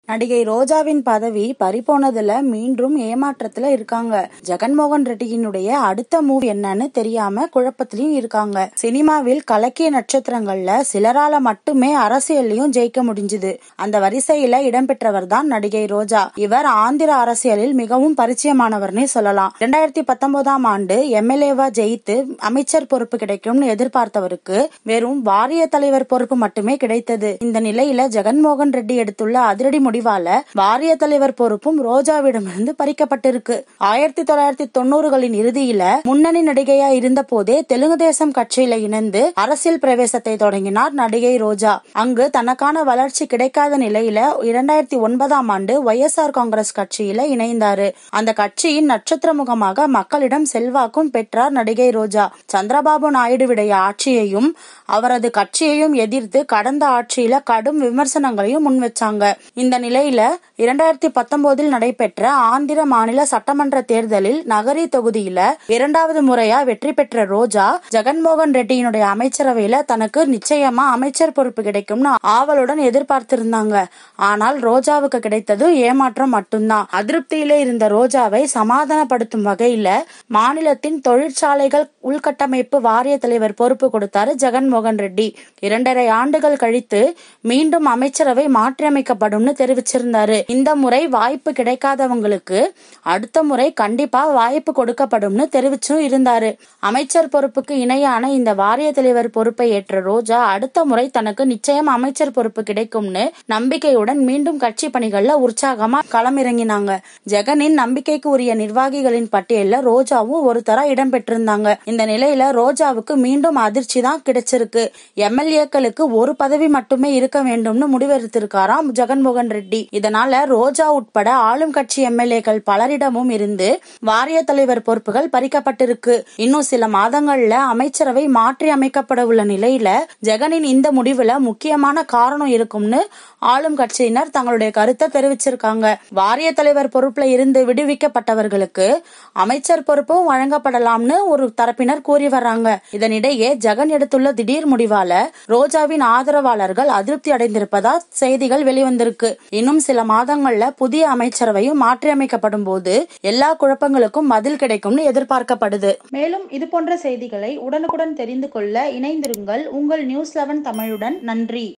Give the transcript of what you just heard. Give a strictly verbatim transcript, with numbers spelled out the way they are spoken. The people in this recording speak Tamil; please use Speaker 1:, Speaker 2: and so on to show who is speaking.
Speaker 1: நடிகை ரோஜாவின் பதவி பறிபோனதுல மீண்டும் ஏமாற்றத்துல இருக்காங்க. ஜெகன்மோகன் ரெட்டியினுடைய அடுத்த மூவ் என்னன்னு தெரியாம குழப்பத்திலயும் இருக்காங்க. சினிமாவில் கலக்கிய நட்சத்திரங்கள்ல சிலரால மட்டுமே அரசியல்லையும் ஜெயிக்க முடிஞ்சுது. அந்த வரிசையில இடம்பெற்றவர் தான் நடிகை ரோஜா. இவர் ஆந்திர அரசியலில் மிகவும் பரிச்சயமானவர்னே சொல்லலாம். இரண்டாயிரத்தி பத்தொன்பதாம் ஆண்டு எம்எல்ஏவா ஜெயித்து அமைச்சர் பொறுப்பு கிடைக்கும்னு எதிர்பார்த்தவருக்கு வெறும் வாரிய தலைவர் பொறுப்பு மட்டுமே கிடைத்தது. இந்த நிலையில ஜெகன்மோகன் ரெட்டி எடுத்துள்ள அதிரடி முடிவால வாரிய தலைவர் பொறுப்பும் ரோஜாவிடமிருந்து பறிக்கப்பட்டிருக்கு. ஆயிரத்தி தொள்ளாயிரத்தி தொண்ணூறுகளின் இறுதியில முன்னணி நடிகையா இருந்த போதே தெலுங்கு தேசம் கட்சியில இணைந்து அரசியல் பிரவேசத்தை தொடங்கினார் நடிகை ரோஜா. அங்கு தனக்கான வளர்ச்சி கிடைக்காத நிலையில இரண்டாயிரத்தி ஒன்பதாம் ஆண்டு ஒய் எஸ் ஆர் காங்கிரஸ் கட்சியில இணைந்தாரு. அந்த கட்சியின் நட்சத்திர முகமாக மக்களிடம் செல்வாக்கும் பெற்றார் நடிகை ரோஜா. சந்திரபாபு நாயுடுவுடைய ஆட்சியையும் அவரது கட்சியையும் எதிர்த்து கடந்த ஆட்சியில கடும் விமர்சனங்களையும் முன்வச்சாங்க. இந்த நிலையில இரண்டாயிரத்தி பத்தொன்பதில் நடைபெற்ற ஆந்திர மாநில சட்டமன்ற தேர்தலில் நகரி தொகுதியில இரண்டாவது முறையா வெற்றி பெற்ற ரோஜா ஜெகன்மோகன் ரெட்டியினுடைய அமைச்சரவையில தனக்கு நிச்சயமா அமைச்சர் பொறுப்பு கிடைக்கும்னு ஆவலுடன் எதிர்பார்த்திருந்தாங்க. ஆனால் ரோஜாவுக்கு கிடைத்தது ஏமாற்றம் மட்டும்தான். அதிருப்தியில இருந்த ரோஜாவை சமாதானப்படுத்தும் வகையில மாநிலத்தின் தொழிற்சாலைகள் உள்கட்டமைப்பு வாரிய தலைவர் பொறுப்பு கொடுத்தாரு ஜெகன்மோகன் ரெட்டி. இரண்டரை ஆண்டுகள் கழித்து மீண்டும் அமைச்சரவை மாற்றியமைக்கப்படும் தெரிவிச்சிருந்தாரு. இந்த முறை வாய்ப்பு கிடைக்காதவங்களுக்கு அடுத்த முறை கண்டிப்பா வாய்ப்பு கொடுக்கப்படும்னு தெரிவிச்சும் இருந்தாரு. அமைச்சர் பொறுப்புக்கு இணையான இந்த வாரிய தலைவர் பொறுப்பை ஏற்ற ரோஜா அடுத்த முறை தனக்கு நிச்சயம் அமைச்சர் பொறுப்பு கிடைக்கும்னு நம்பிக்கையுடன் மீண்டும் கட்சி பணிகள்ல உற்சாகமா களமிறங்கினாங்க. ஜெகனின் நம்பிக்கைக்கு உரிய நிர்வாகிகளின் பட்டியல்ல ரோஜாவும் ஒரு தர இடம் பெற்றிருந்தாங்க. இந்த நிலையில ரோஜாவுக்கு மீண்டும் அதிர்ச்சி தான் கிடைச்சிருக்கு. எம்எல்ஏக்களுக்கு ஒரு பதவி மட்டுமே இருக்க வேண்டும்னு முடிவெடுத்திருக்காராம் ஜெகன்மோகன் ரெட்டி. இதனால ரோஜா உட்பட ஆளும் கட்சி எம்எல்ஏக்கள் பலரிடமும் இருந்து வாரிய தலைவர் பொறுப்புகள் பறிக்கப்பட்டிருக்கு. இன்னும் சில மாதங்கள்ல அமைச்சரவை மாற்றி அமைக்கப்பட உள்ள நிலையில ஜெகனின் இந்த முடிவுல முக்கியமான காரணம் இருக்கும்னு ஆளும் கட்சியினர் தங்களுடைய கருத்தை தெரிவிச்சிருக்காங்க. வாரிய தலைவர் பொறுப்புல இருந்து விடுவிக்கப்பட்டவர்களுக்கு அமைச்சர் பொறுப்பும் வழங்கப்படலாம்னு ஒரு தரப்பினர் கூறி வர்றாங்க. இதனிடையே ஜெகன் எடுத்துள்ள திடீர் முடிவால ரோஜாவின் ஆதரவாளர்கள் அதிருப்தி அடைந்திருப்பதா செய்திகள் வெளிவந்திருக்கு. இன்னும் சில மாதங்கள்ல புதிய அமைச்சரவையும் மாற்றியமைக்கப்படும் போது எல்லா குழப்பங்களுக்கும் பதில் கிடைக்கும்னு எதிர்பார்க்கப்படுது. மேலும் இது போன்ற செய்திகளை உடனுக்குடன் தெரிந்து கொள்ள இணைந்திருங்கள் உங்கள் நியூஸ் லெவன் தமிழுடன். நன்றி.